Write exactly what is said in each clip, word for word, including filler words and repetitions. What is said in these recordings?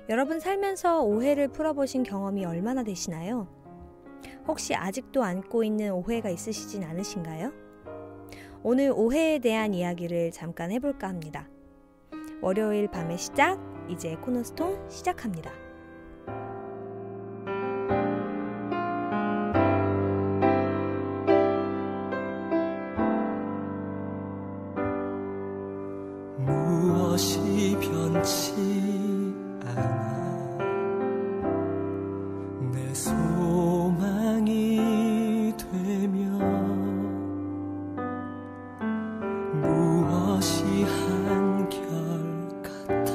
여러분 살면서 오해를 풀어보신 경험이 얼마나 되시나요? 혹시 아직도 안고 있는 오해가 있으시진 않으신가요? 오늘 오해에 대한 이야기를 잠깐 해볼까 합니다. 월요일 밤의 시작, 이제 코너스톤 시작합니다. 무엇이 변치 않아 내 소망이 되며 무엇이 한결 같아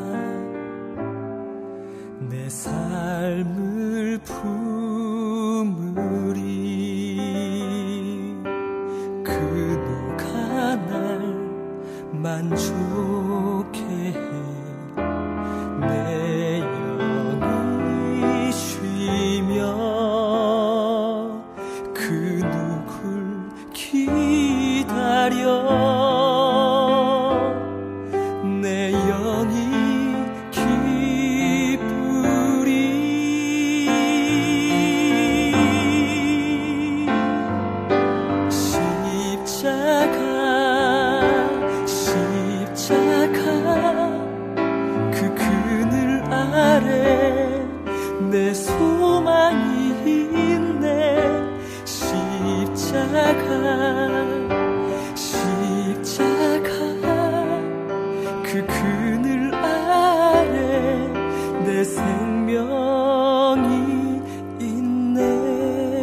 내 삶을 품으리 그 누가 날 만족해 내 영이 쉬며 그 누굴 기다려 내 영이 기쁘리 십자가 그 그늘 아래 내 소망이 있네 십자가 십자가 그 그늘 아래 내 생명이 있네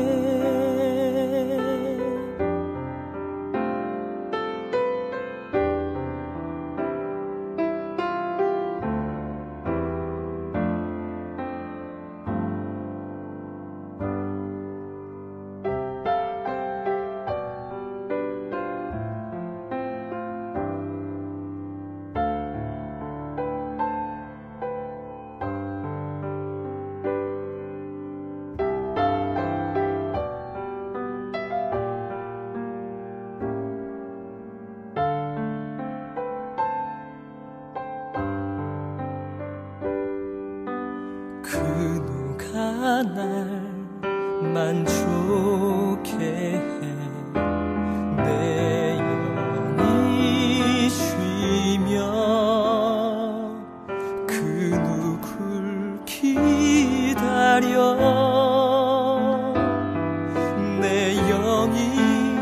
그 누가 날 만족해 내 영이 쉬며 그 누굴 기다려 내 영이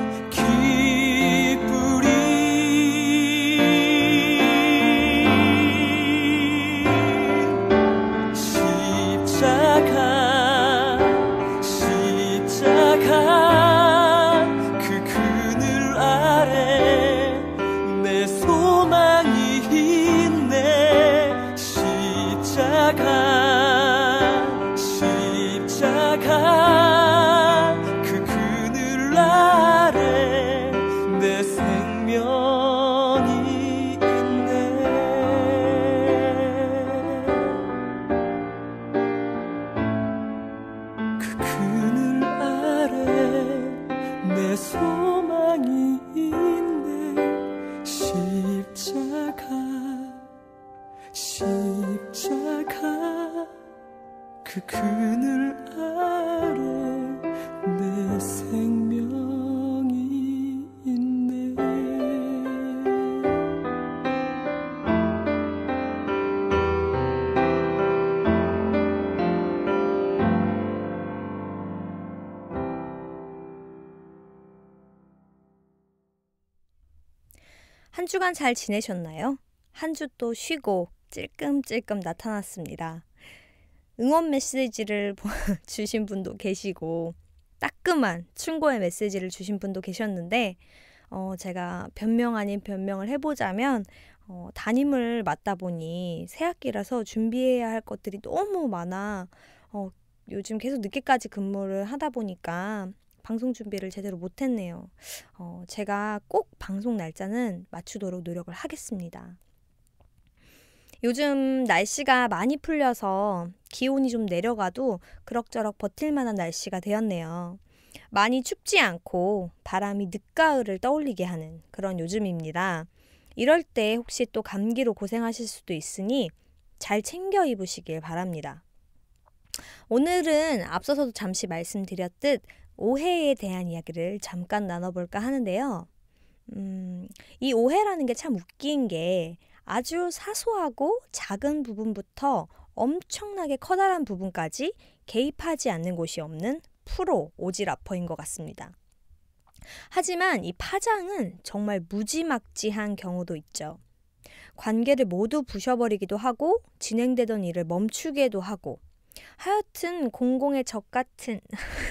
십자가 그 그늘 아래 내 생명이 있네 그 그늘 아래 내 소망이 있네 십자가 십자가 그 그늘 아래 내 생명이 있네 한 주간 잘 지내셨나요? 한 주 또 쉬고 찔끔찔끔 나타났습니다. 응원 메시지를 주신 분도 계시고 따끔한 충고의 메시지를 주신 분도 계셨는데 어, 제가 변명 아닌 변명을 해보자면 어, 담임을 맡다 보니 새학기라서 준비해야 할 것들이 너무 많아 어, 요즘 계속 늦게까지 근무를 하다 보니까 방송 준비를 제대로 못했네요. 어, 제가 꼭 방송 날짜는 맞추도록 노력을 하겠습니다. 요즘 날씨가 많이 풀려서 기온이 좀 내려가도 그럭저럭 버틸 만한 날씨가 되었네요. 많이 춥지 않고 바람이 늦가을을 떠올리게 하는 그런 요즘입니다. 이럴 때 혹시 또 감기로 고생하실 수도 있으니 잘 챙겨 입으시길 바랍니다. 오늘은 앞서서도 잠시 말씀드렸듯 오해에 대한 이야기를 잠깐 나눠볼까 하는데요. 음, 이 오해라는 게 참 웃긴 게 아주 사소하고 작은 부분부터 엄청나게 커다란 부분까지 개입하지 않는 곳이 없는 프로 오지라퍼인 것 같습니다. 하지만 이 파장은 정말 무지막지한 경우도 있죠. 관계를 모두 부셔버리기도 하고 진행되던 일을 멈추게도 하고 하여튼 공공의 적 같은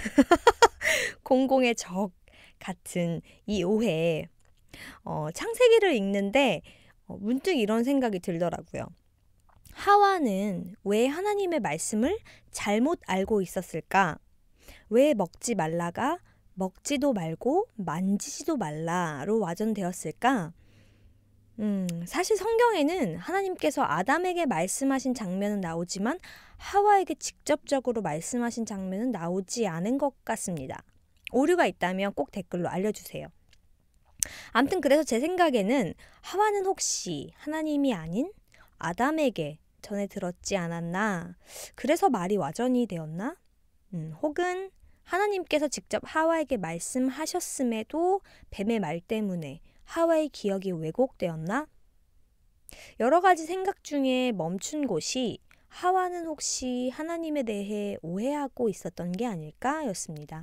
공공의 적 같은 이 오해 어, 창세기를 읽는데 어, 문득 이런 생각이 들더라고요. 하와는 왜 하나님의 말씀을 잘못 알고 있었을까? 왜 먹지 말라가 먹지도 말고 만지지도 말라로 와전되었을까? 음, 사실 성경에는 하나님께서 아담에게 말씀하신 장면은 나오지만 하와에게 직접적으로 말씀하신 장면은 나오지 않은 것 같습니다. 오류가 있다면 꼭 댓글로 알려주세요. 아무튼 그래서 제 생각에는 하와는 혹시 하나님이 아닌 아담에게 전해 들었지 않았나? 그래서 말이 와전이 되었나? 음, 혹은 하나님께서 직접 하와에게 말씀하셨음에도 뱀의 말 때문에 하와의 기억이 왜곡되었나? 여러 가지 생각 중에 멈춘 곳이 하와는 혹시 하나님에 대해 오해하고 있었던 게 아닐까 였습니다.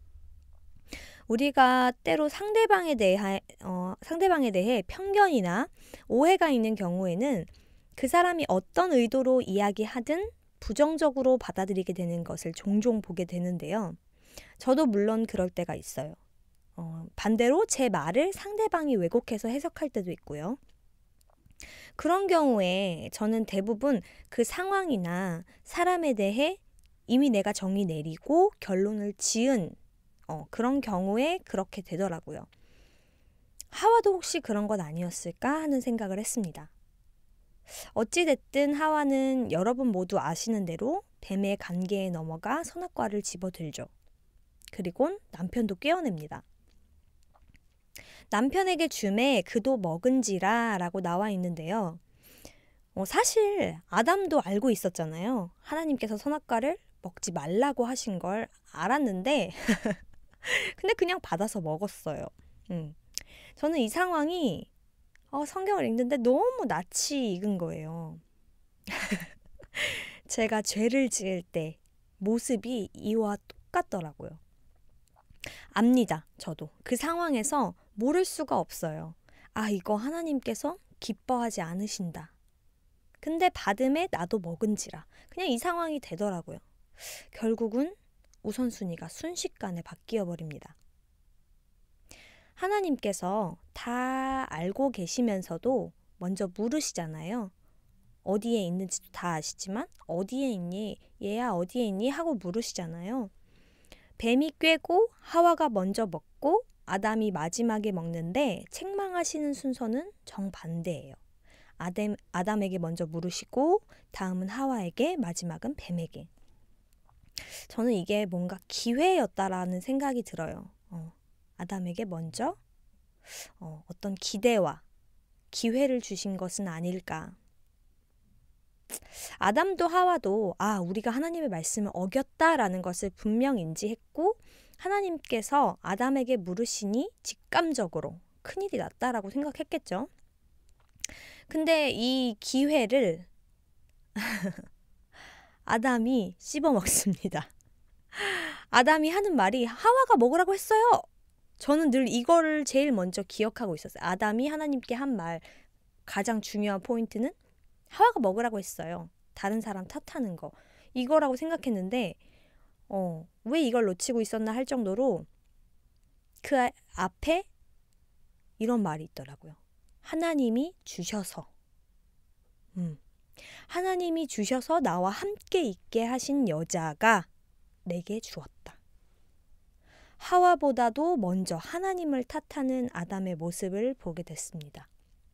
우리가 때로 상대방에 대해, 어, 상대방에 대해 편견이나 오해가 있는 경우에는 그 사람이 어떤 의도로 이야기하든 부정적으로 받아들이게 되는 것을 종종 보게 되는데요. 저도 물론 그럴 때가 있어요. 어, 반대로 제 말을 상대방이 왜곡해서 해석할 때도 있고요. 그런 경우에 저는 대부분 그 상황이나 사람에 대해 이미 내가 정의 내리고 결론을 지은 어, 그런 경우에 그렇게 되더라고요. 하와도 혹시 그런 건 아니었을까 하는 생각을 했습니다. 어찌됐든 하와는 여러분 모두 아시는 대로 뱀의 관계에 넘어가 선악과를 집어들죠. 그리곤 남편도 깨어냅니다. 남편에게 주매 그도 먹은지라 라고 나와 있는데요. 어, 사실 아담도 알고 있었잖아요. 하나님께서 선악과를 먹지 말라고 하신 걸 알았는데 근데 그냥 받아서 먹었어요. 음. 저는 이 상황이 어, 성경을 읽는데 너무 낯이 익은 거예요. 제가 죄를 지을 때 모습이 이와 똑같더라고요. 압니다. 저도. 그 상황에서 모를 수가 없어요. 아, 이거 하나님께서 기뻐하지 않으신다. 근데 받음에 나도 먹은지라. 그냥 이 상황이 되더라고요. 결국은 우선순위가 순식간에 바뀌어 버립니다. 하나님께서 다 알고 계시면서도 먼저 물으시잖아요. 어디에 있는지도 다 아시지만 어디에 있니? 얘야 어디에 있니? 하고 물으시잖아요. 뱀이 꿰고 하와가 먼저 먹고 아담이 마지막에 먹는데 책망하시는 순서는 정반대예요. 아담, 아담에게 먼저 물으시고 다음은 하와에게 마지막은 뱀에게. 저는 이게 뭔가 기회였다라는 생각이 들어요. 어, 아담에게 먼저 어, 어떤 기대와 기회를 주신 것은 아닐까. 아담도 하와도 아 우리가 하나님의 말씀을 어겼다라는 것을 분명 인지했고 하나님께서 아담에게 물으시니 직감적으로 큰일이 났다라고 생각했겠죠. 근데 이 기회를 아담이 씹어먹습니다. 아담이 하는 말이 하와가 먹으라고 했어요. 저는 늘 이거를 제일 먼저 기억하고 있었어요. 아담이 하나님께 한 말 가장 중요한 포인트는 하와가 먹으라고 했어요. 다른 사람 탓하는 거. 이거라고 생각했는데 어, 왜 이걸 놓치고 있었나 할 정도로 그 앞에 이런 말이 있더라고요. 하나님이 주셔서 음, 하나님이 주셔서 나와 함께 있게 하신 여자가 내게 주었다. 하와보다도 먼저 하나님을 탓하는 아담의 모습을 보게 됐습니다.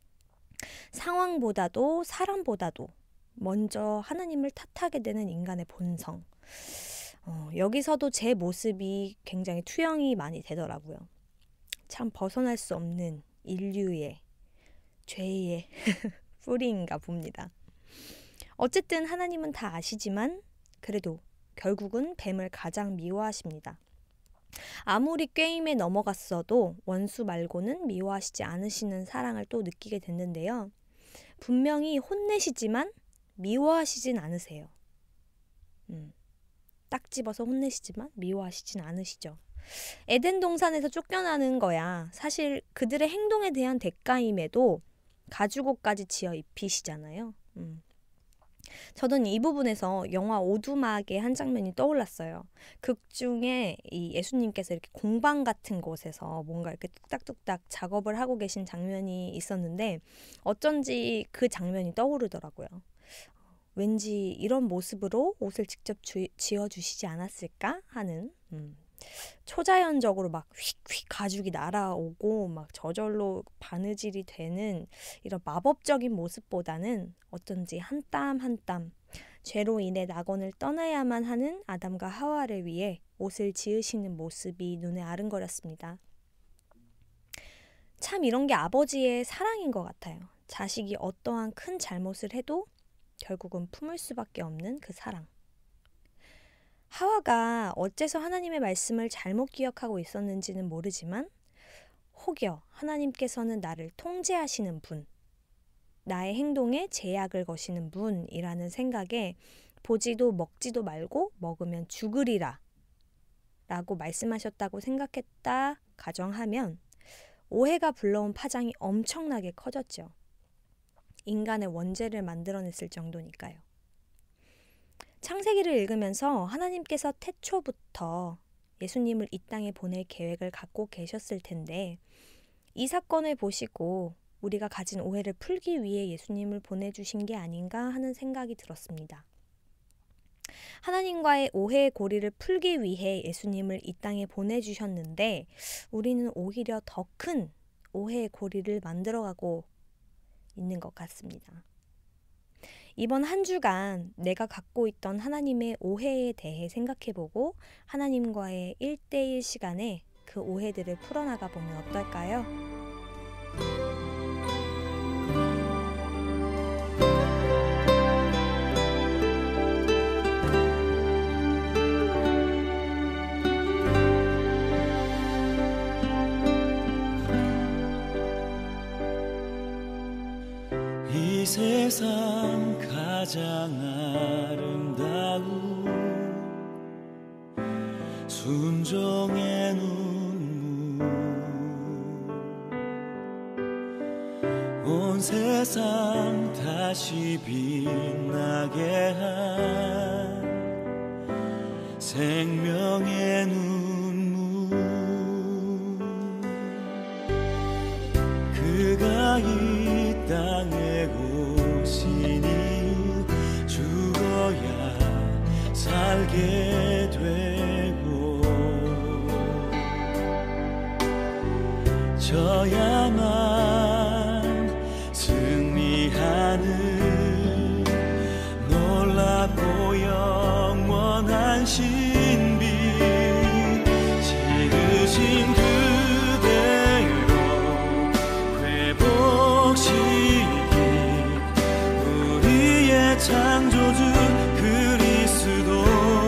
상황보다도 사람보다도 먼저 하나님을 탓하게 되는 인간의 본성. 어, 여기서도 제 모습이 굉장히 투영이 많이 되더라고요. 참 벗어날 수 없는 인류의 죄의 뿌리인가 봅니다. 어쨌든 하나님은 다 아시지만 그래도 결국은 뱀을 가장 미워하십니다. 아무리 꾀임에 넘어갔어도 원수 말고는 미워하시지 않으시는 사랑을 또 느끼게 됐는데요. 분명히 혼내시지만 미워하시진 않으세요. 음, 딱 집어서 혼내시지만 미워하시진 않으시죠. 에덴 동산에서 쫓겨나는 거야 사실 그들의 행동에 대한 대가임에도 가죽옷까지 지어 입히시잖아요. 음. 저는 이 부분에서 영화 오두막의 한 장면이 떠올랐어요. 극 중에 이 예수님께서 이렇게 공방 같은 곳에서 뭔가 이렇게 뚝딱뚝딱 작업을 하고 계신 장면이 있었는데 어쩐지 그 장면이 떠오르더라고요. 왠지 이런 모습으로 옷을 직접 주, 지어주시지 않았을까 하는 음. 초자연적으로 막 휙휙 가죽이 날아오고 막 저절로 바느질이 되는 이런 마법적인 모습보다는 어쩐지 한 땀 한 땀 죄로 인해 낙원을 떠나야만 하는 아담과 하와를 위해 옷을 지으시는 모습이 눈에 아른거렸습니다. 참 이런 게 아버지의 사랑인 것 같아요. 자식이 어떠한 큰 잘못을 해도 결국은 품을 수밖에 없는 그 사랑. 하와가 어째서 하나님의 말씀을 잘못 기억하고 있었는지는 모르지만 혹여 하나님께서는 나를 통제하시는 분, 나의 행동에 제약을 거시는 분이라는 생각에 보지도 먹지도 말고 먹으면 죽으리라 라고 말씀하셨다고 생각했다 가정하면 오해가 불러온 파장이 엄청나게 커졌죠. 인간의 원죄를 만들어냈을 정도니까요. 창세기를 읽으면서 하나님께서 태초부터 예수님을 이 땅에 보낼 계획을 갖고 계셨을 텐데 이 사건을 보시고 우리가 가진 오해를 풀기 위해 예수님을 보내주신 게 아닌가 하는 생각이 들었습니다. 하나님과의 오해의 고리를 풀기 위해 예수님을 이 땅에 보내주셨는데 우리는 오히려 더 큰 오해의 고리를 만들어가고 있는 것 같습니다. 이번 한 주간 내가 갖고 있던 하나님의 오해에 대해 생각해보고 하나님과의 일대일 시간에 그 오해들을 풀어나가 보면 어떨까요? 이 세상 가장 아름다운 순종의 눈물 온 세상 다시 빛나게 한 생명의 눈물 그가 이 땅에 오시니 죽어야 살게 되고 져야만 승리하는 놀랍고 영원한 신비 지으신 그대로 회복시킨 우리의 창조주 그리스도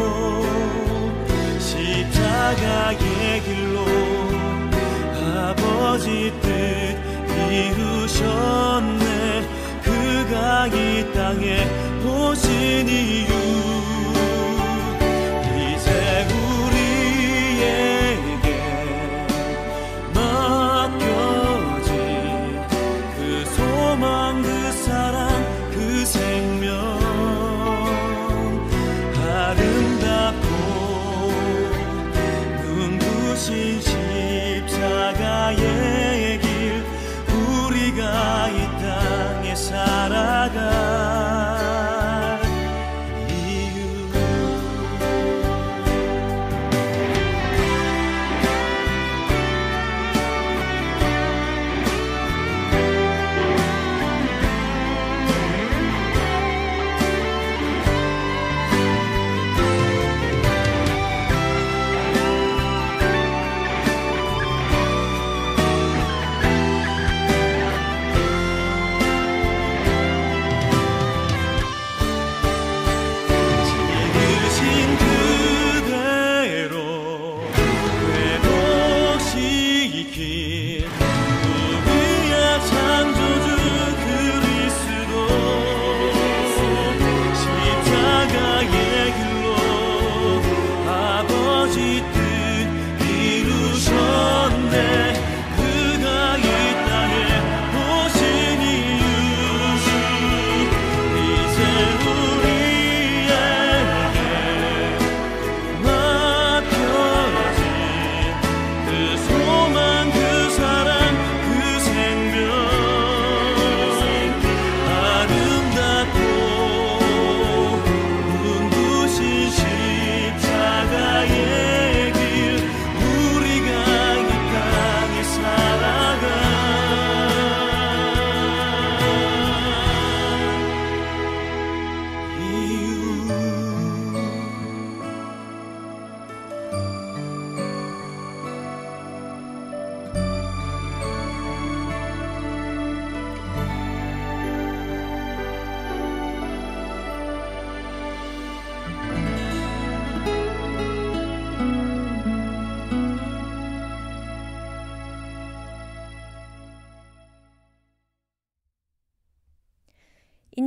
십자가의 길로 아버지 뜻 이루셨네 그가 이 땅에 오신 이유 이제 우리에게 맡겨진 그 소망 그 사랑 그 생명 아름답고 눈부신 십자가의 길 우리가 이 땅에 살아갈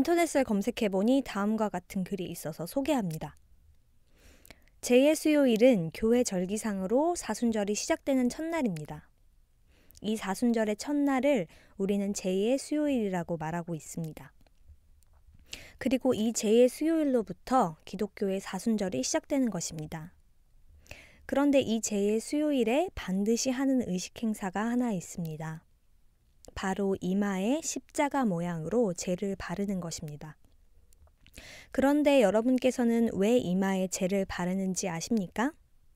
인터넷을 검색해보니 다음과 같은 글이 있어서 소개합니다. 제의 수요일은 교회 절기상으로 사순절이 시작되는 첫날입니다. 이 사순절의 첫날을 우리는 제의 수요일이라고 말하고 있습니다. 그리고 이 제의 수요일로부터 기독교의 사순절이 시작되는 것입니다. 그런데 이 제의 수요일에 반드시 하는 의식 행사가 하나 있습니다. 바로 이마에 십자가 모양으로 제를 바르는 것입니다. 그런데 여러분께서는 왜 이마에 제를 바르는지 아십니까?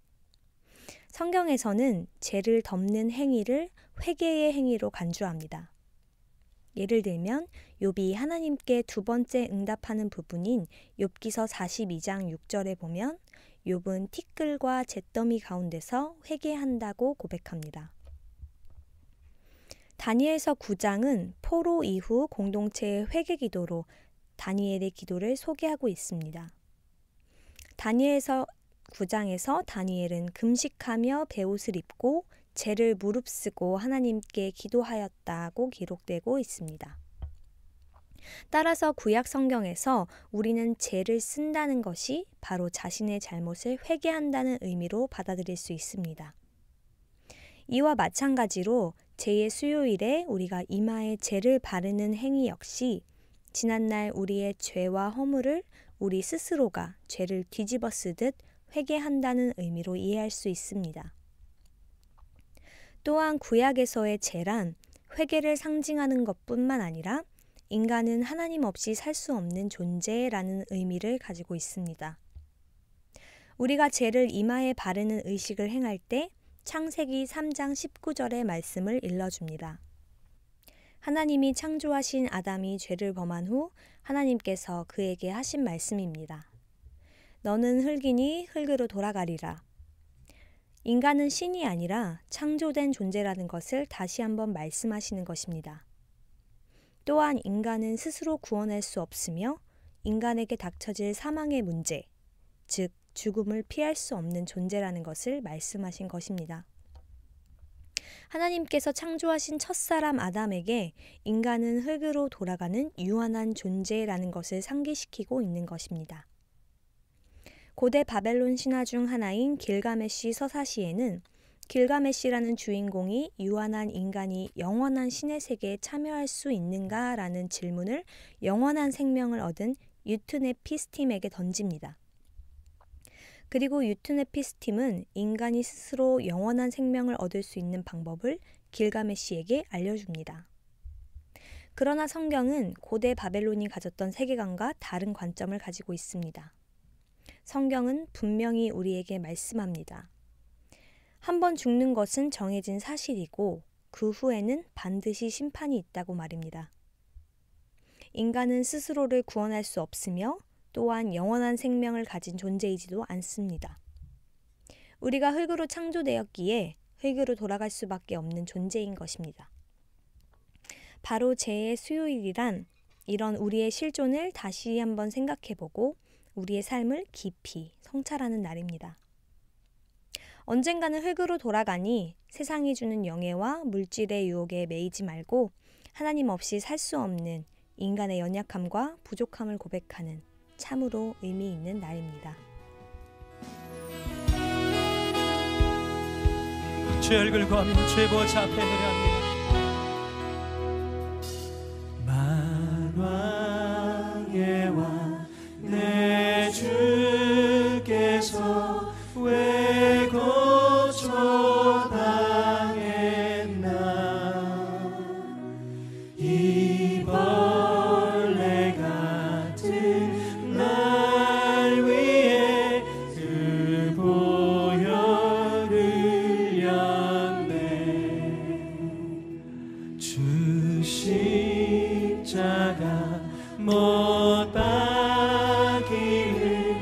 성경에서는 제를 덮는 행위를 회개의 행위로 간주합니다. 예를 들면 욥이 하나님께 두 번째 응답하는 부분인 욥기서 사십이 장 육 절에 보면 욥은 티끌과 잿더미 가운데서 회개한다고 고백합니다. 다니엘서 구 장은 포로 이후 공동체의 회개 기도로 다니엘의 기도를 소개하고 있습니다. 다니엘서 구 장에서 다니엘은 금식하며 베옷을 입고 제를 무릅쓰고 하나님께 기도하였다고 기록되고 있습니다. 따라서 구약 성경에서 우리는 제를 쓴다는 것이 바로 자신의 잘못을 회개한다는 의미로 받아들일 수 있습니다. 이와 마찬가지로 제의 수요일에 우리가 이마에 제를 바르는 행위 역시 지난날 우리의 죄와 허물을 우리 스스로가 죄를 뒤집어 쓰듯 회개한다는 의미로 이해할 수 있습니다. 또한 구약에서의 제란 회개를 상징하는 것뿐만 아니라 인간은 하나님 없이 살 수 없는 존재라는 의미를 가지고 있습니다. 우리가 제를 이마에 바르는 의식을 행할 때 창세기 삼 장 십구 절의 말씀을 일러줍니다. 하나님이 창조하신 아담이 죄를 범한 후 하나님께서 그에게 하신 말씀입니다. 너는 흙이니 흙으로 돌아가리라. 인간은 신이 아니라 창조된 존재라는 것을 다시 한번 말씀하시는 것입니다. 또한 인간은 스스로 구원할 수 없으며 인간에게 닥쳐질 사망의 문제, 즉 죽음을 피할 수 없는 존재라는 것을 말씀하신 것입니다. 하나님께서 창조하신 첫사람 아담에게 인간은 흙으로 돌아가는 유한한 존재라는 것을 상기시키고 있는 것입니다. 고대 바벨론 신화 중 하나인 길가메시 서사시에는 길가메시라는 주인공이 유한한 인간이 영원한 신의 세계에 참여할 수 있는가라는 질문을 영원한 생명을 얻은 유트네피스팀에게 던집니다. 그리고 유트네피스팀은 인간이 스스로 영원한 생명을 얻을 수 있는 방법을 길가메시에게 알려줍니다. 그러나 성경은 고대 바벨론이 가졌던 세계관과 다른 관점을 가지고 있습니다. 성경은 분명히 우리에게 말씀합니다. 한번 죽는 것은 정해진 사실이고 그 후에는 반드시 심판이 있다고 말입니다. 인간은 스스로를 구원할 수 없으며 또한 영원한 생명을 가진 존재이지도 않습니다. 우리가 흙으로 창조되었기에 흙으로 돌아갈 수밖에 없는 존재인 것입니다. 바로 제의 수요일이란 이런 우리의 실존을 다시 한번 생각해보고 우리의 삶을 깊이 성찰하는 날입니다. 언젠가는 흙으로 돌아가니 세상이 주는 영예와 물질의 유혹에 매이지 말고 하나님 없이 살 수 없는 인간의 연약함과 부족함을 고백하는 참으로 의미 있는 날입니다. 주 얼굴 구하며 주의 보좌 앞에 노래합니다. 만왕의 왕 내 주께서 왜 거처당했나 이 벌레 같은 날 위에 그 보혈을 흘렸네 주 십자가 못 박히는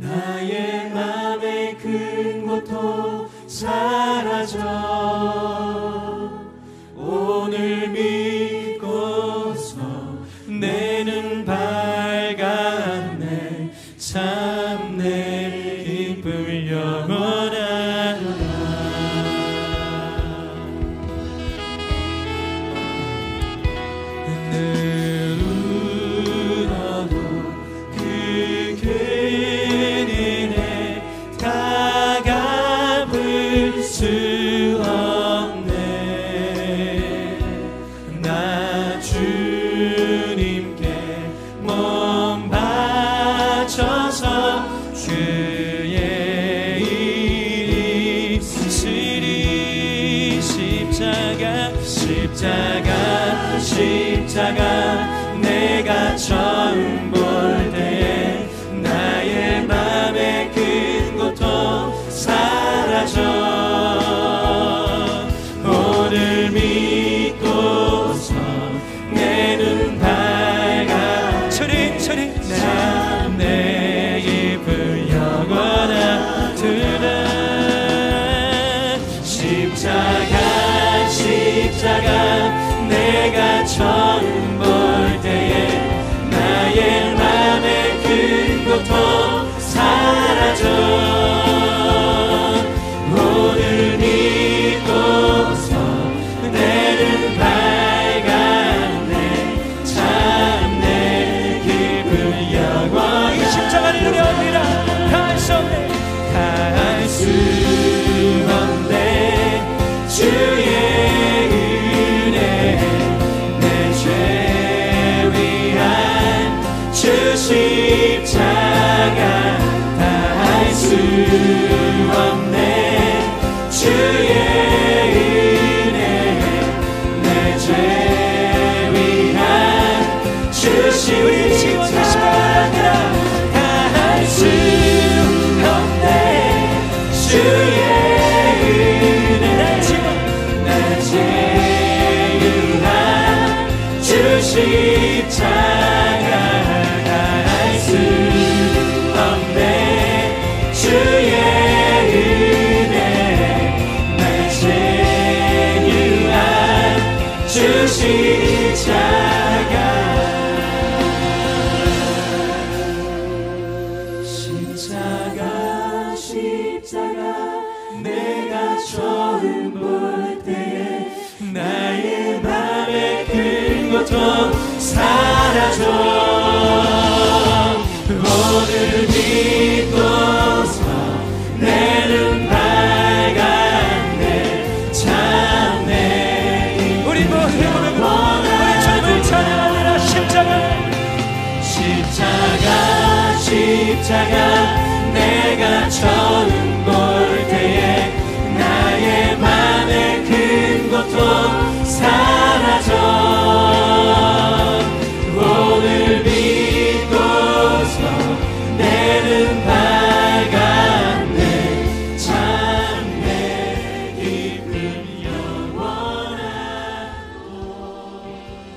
나의 맘의 큰 고통 사라져. 오늘 믿고서 내 눈 밝았네. 참 내 기쁨 영원하다. 늘 울어도 그 근인에 다 갚을 수 없네. 나 주님께 몸 바쳐서 그의 일 있으리. 십자가 십자가 십자가 내가 처음 볼 때에 나의 맘의 큰 고통 사라져. 오늘 믿고서 내 눈 밝아. 소리 소리 참 내 입을 영원하구나. 십자가 십자가 내가 처음 볼 때에 나의 맘의 큰 고통 사라져. 오늘 믿고서 내 눈 밝았네. 참 내 기쁨 영원히. 십자가를 누려옵니다. 다할 수 없네. 다할 수 없네. 주의 은혜 내 죄 위한 주 십자가. 다할 수 없네. 주의 은혜 내 죄 위한 주 십자가. 다할 수 없네. 주의 은혜 내 죄 위한 주 십자가. 다할 수 없네. 주의 은혜 내 죄 위한 주 십자가. 십자가 십자가 내가 처음 볼 때에 나의 맘의 큰 고통 사라져. 오늘 믿고서 내 눈 밝았네. 참 내 우리 모두 우리 주님을 찬양하리라. 십자가 십자가 십자가 내가 처음 볼 때에 나의 맘의 큰 고통 사라져. 오늘 믿고서 내 눈 밝았네. 참 내 기쁨 영원하고.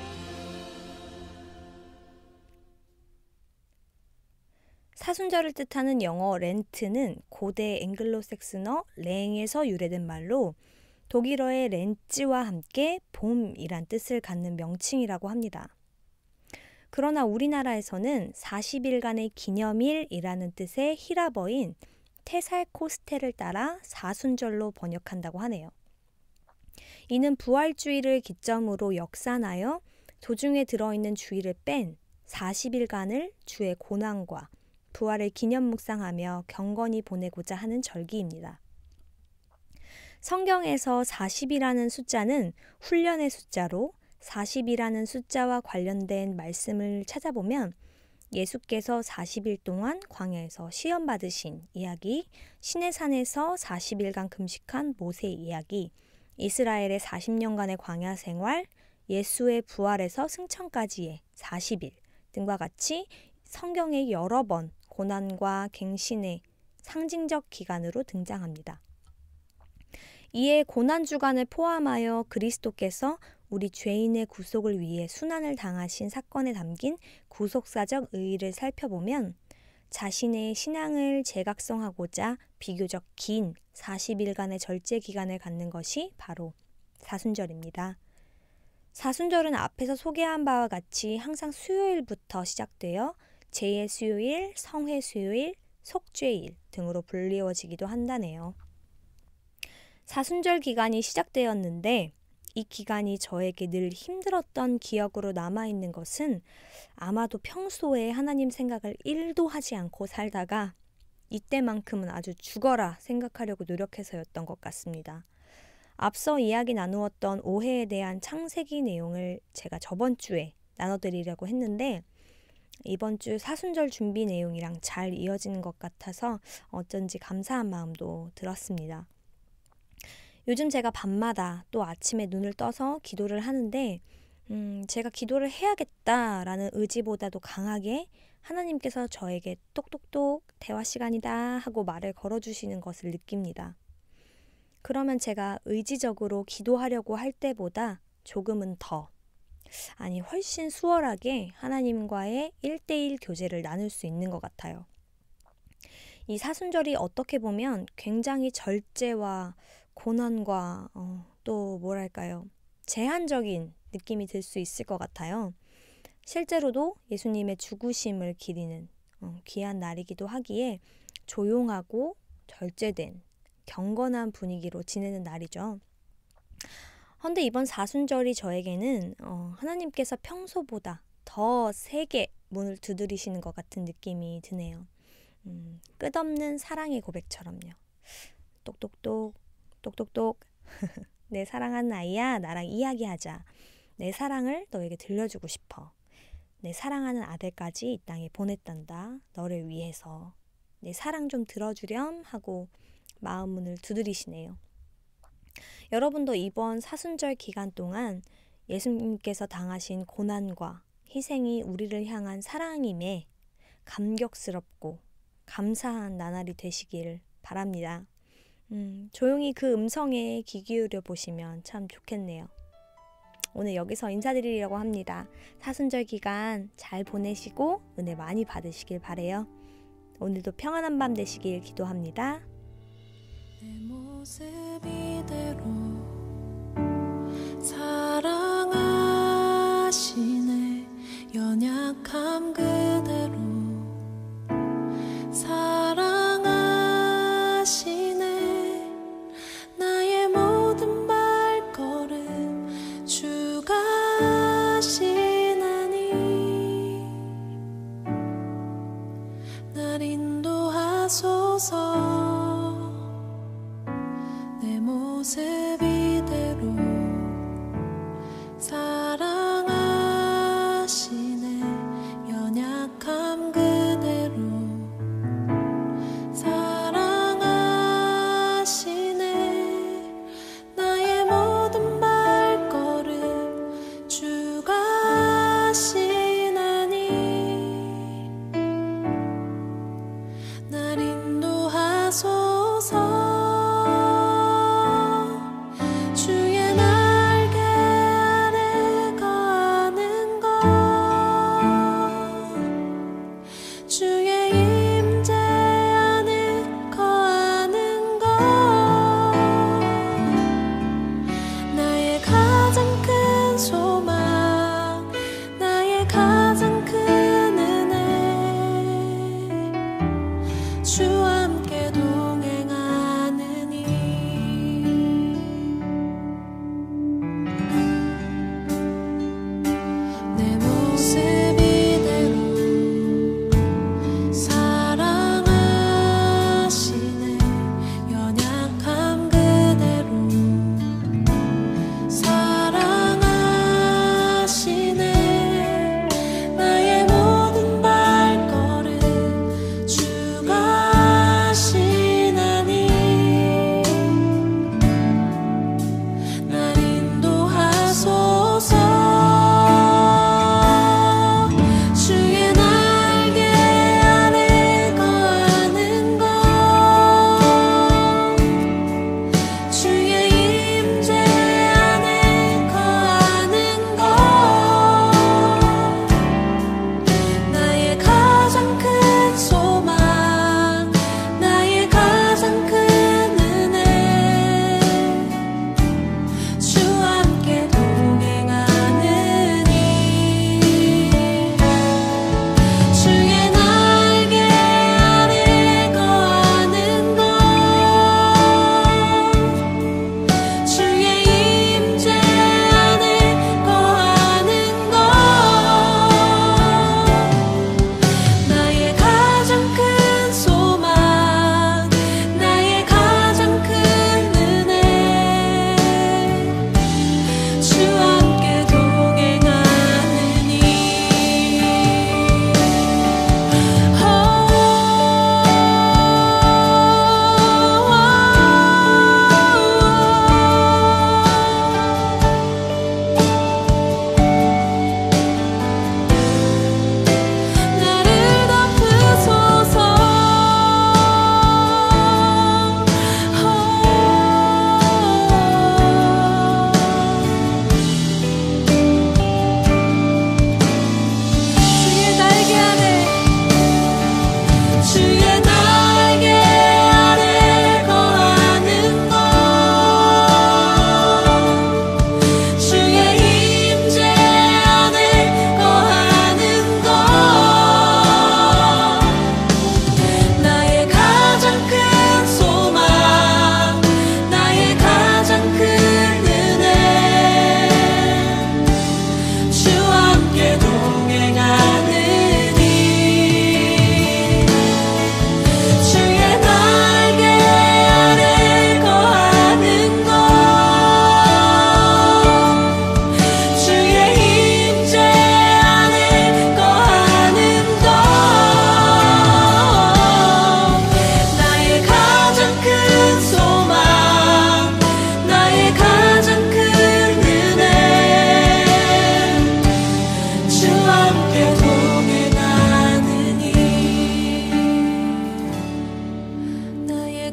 사순절을 뜻하는 영어 렌트는 고대 앵글로색슨어 랭에서 유래된 말로 독일어의 렌츠와 함께 봄이란 뜻을 갖는 명칭이라고 합니다. 그러나 우리나라에서는 사십 일간의 기념일이라는 뜻의 히라버인 테살코스테를 따라 사순절로 번역한다고 하네요. 이는 부활주의를 기점으로 역산하여 도중에 들어있는 주일을 뺀 사십 일간을 주의 고난과 부활을 기념 묵상하며 경건히 보내고자 하는 절기입니다. 성경에서 사십이라는 숫자는 훈련의 숫자로 사십이라는 숫자와 관련된 말씀을 찾아보면 예수께서 사십 일 동안 광야에서 시험 받으신 이야기, 시내산에서 사십 일간 금식한 모세 이야기, 이스라엘의 사십 년간의 광야 생활, 예수의 부활에서 승천까지의 사십 일 등과 같이 성경에 여러 번 고난과 갱신의 상징적 기간으로 등장합니다. 이에 고난주간을 포함하여 그리스도께서 우리 죄인의 구속을 위해 순환을 당하신 사건에 담긴 구속사적 의의를 살펴보면 자신의 신앙을 재각성하고자 비교적 긴 사십 일간의 절제 기간을 갖는 것이 바로 사순절입니다. 사순절은 앞에서 소개한 바와 같이 항상 수요일부터 시작되어 제의 수요일, 성회 수요일, 속죄일 등으로 불리워지기도 한다네요. 사순절 기간이 시작되었는데 이 기간이 저에게 늘 힘들었던 기억으로 남아있는 것은 아마도 평소에 하나님 생각을 일도 하지 않고 살다가 이때만큼은 아주 죽어라 생각하려고 노력해서였던 것 같습니다. 앞서 이야기 나누었던 오해에 대한 창세기 내용을 제가 저번 주에 나눠드리려고 했는데 이번 주 사순절 준비 내용이랑 잘 이어지는 것 같아서 어쩐지 감사한 마음도 들었습니다. 요즘 제가 밤마다 또 아침에 눈을 떠서 기도를 하는데 음, 제가 기도를 해야겠다라는 의지보다도 강하게 하나님께서 저에게 똑똑똑 대화 시간이다 하고 말을 걸어주시는 것을 느낍니다. 그러면 제가 의지적으로 기도하려고 할 때보다 조금은 더, 아니 훨씬 수월하게 하나님과의 일대일 교제를 나눌 수 있는 것 같아요. 이 사순절이 어떻게 보면 굉장히 절제와 고난과 어, 또 뭐랄까요, 제한적인 느낌이 들 수 있을 것 같아요. 실제로도 예수님의 죽으심을 기리는 어, 귀한 날이기도 하기에 조용하고 절제된 경건한 분위기로 지내는 날이죠. 그런데 이번 사순절이 저에게는 어, 하나님께서 평소보다 더 세게 문을 두드리시는 것 같은 느낌이 드네요. 음, 끝없는 사랑의 고백처럼요. 똑똑똑 똑똑똑 내 사랑하는 아이야, 나랑 이야기하자. 내 사랑을 너에게 들려주고 싶어. 내 사랑하는 아들까지 이 땅에 보냈단다. 너를 위해서. 내 사랑 좀 들어주렴 하고 마음 문을 두드리시네요. 여러분도 이번 사순절 기간 동안 예수님께서 당하신 고난과 희생이 우리를 향한 사랑임에 감격스럽고 감사한 나날이 되시길 바랍니다. 음, 조용히 그 음성에 귀 기울여 보시면 참 좋겠네요. 오늘 여기서 인사드리려고 합니다. 사순절 기간 잘 보내시고 은혜 많이 받으시길 바래요. 오늘도 평안한 밤 되시길 기도합니다. 내 모습 이대로 사랑하시네. 연약함 그대로 사랑하시네. 나의 모든 발걸음 주가 하시나니 날 인도하소서. 내 모습 이대로 사랑하시네. 연약함 그대로 사랑하시네. 나의 모든 발걸음 주가 하시나니 날 인도하소서.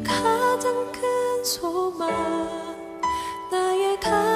가장 큰 소망 나의 가